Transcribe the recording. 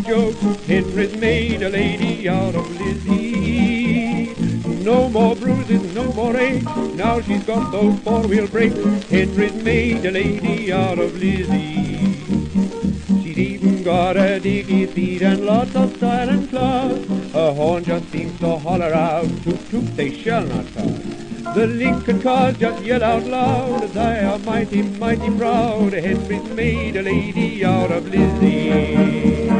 joke. Henry's made a lady out of Lizzie. No more bruises, no more aches. Now she's got those four-wheel brakes. Henry's made a lady out of Lizzie. She's even got a dicky feet and lots of style and class. Her horn just seems to holler out, toot toot, they shall not pass. The Lincoln cars just yell out loud, they are mighty, mighty proud. Henry's made a lady out of Lizzie.